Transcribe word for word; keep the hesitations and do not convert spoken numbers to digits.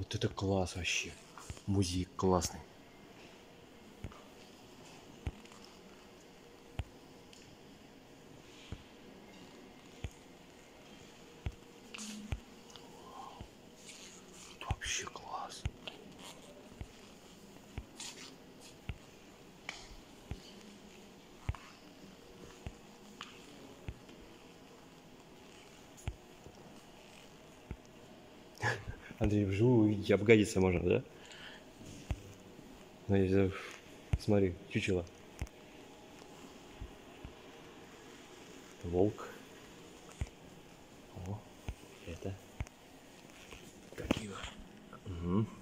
Вот это класс вообще. Музей классный. Тут вообще класс. Андрей, вживую увидеть, обгадиться можно, да? Ну, я- смотри, чучело. Волк. О, это. Красиво. Угу.